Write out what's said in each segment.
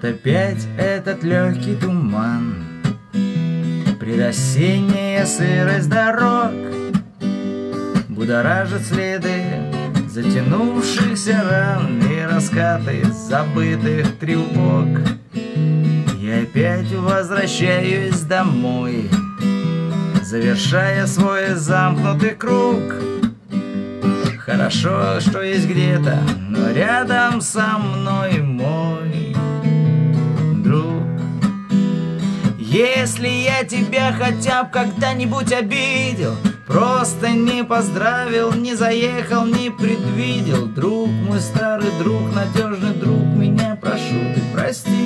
Вот опять этот легкий туман, предосенняя сырость дорог будоражит следы затянувшихся ран и раскаты забытых тревог. Я опять возвращаюсь домой, завершая свой замкнутый круг. Хорошо, что есть где-то, но рядом со мной мой друг. Если я тебя хотя бы когда-нибудь обидел, просто не поздравил, не заехал, не предвидел, друг мой, старый друг, надежный друг, меня прошу, ты прости.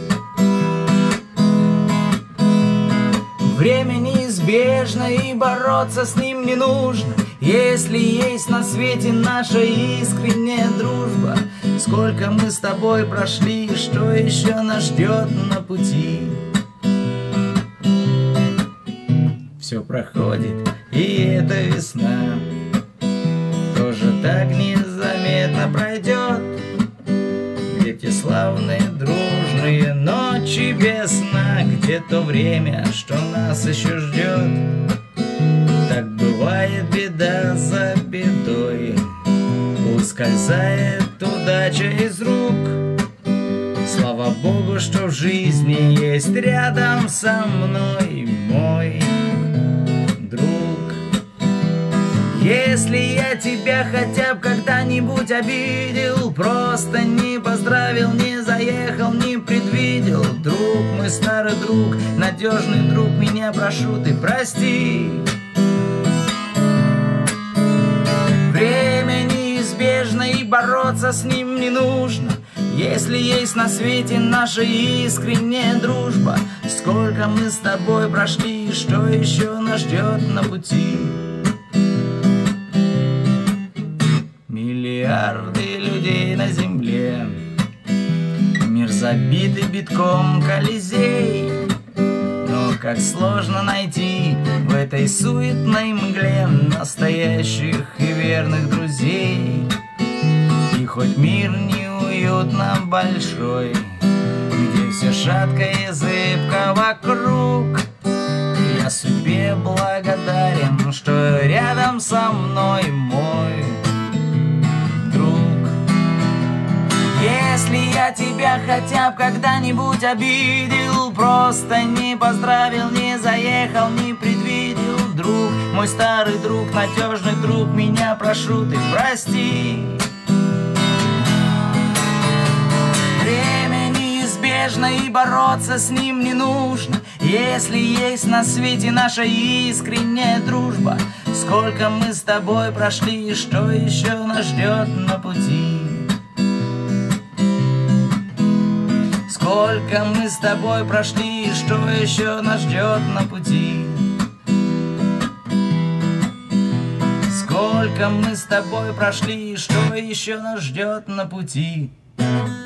Время неизбежно, и бороться с ним не нужно, если есть на свете наша искренняя дружба. Сколько мы с тобой прошли, что еще нас ждет на пути. Все проходит, и эта весна тоже так незаметно пройдет. Где те славные дружные ночи без сна, где то время, что нас еще ждет. Так бывает беда за бедой, ускользает удача из рук. Слава Богу, что в жизни есть рядом со мной мой друг. Если я тебя хотя бы когда-нибудь обидел, просто не поздравил, не заехал, не предвидел, друг мой, старый друг, надежный друг, меня прошу, ты прости. Время неизбежно, и бороться с ним не нужно, если есть на свете наша искренняя дружба. Сколько мы с тобой прошли, что еще нас ждет на пути. Миллиарды людей на земле, мир забитый битком Колизей. Но как сложно найти в этой суетной мгле настоящих и верных друзей. И хоть мир неуютно большой, где все шатко и зыбко вокруг, я судьбе благодарен, что рядом со мной мой друг. Если я тебя хотя бы когда-нибудь обидел, просто не поздравил, не заехал, не предвидел, друг мой, старый друг, надежный друг, меня прошу, ты прости. Время неизбежно, и бороться с ним не нужно, если есть на свете наша искренняя дружба. Сколько мы с тобой прошли, и что еще нас ждет на пути. Сколько мы с тобой прошли, и что еще нас ждет на пути. Сколько мы с тобой прошли, и что еще нас ждет на пути.